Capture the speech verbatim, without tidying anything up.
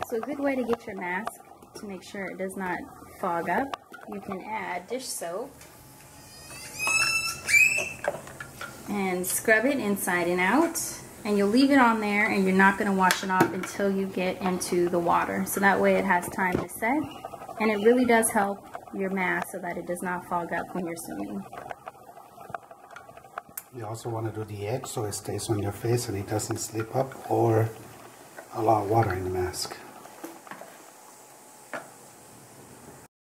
So a good way to get your mask to make sure it does not fog up, you can add dish soap and scrub it inside and out, and you'll leave it on there and you're not going to wash it off until you get into the water. So that way it has time to set, and it really does help your mask so that it does not fog up when you're swimming. You also want to do the edge so it stays on your face and it doesn't slip up or allow water in the mask.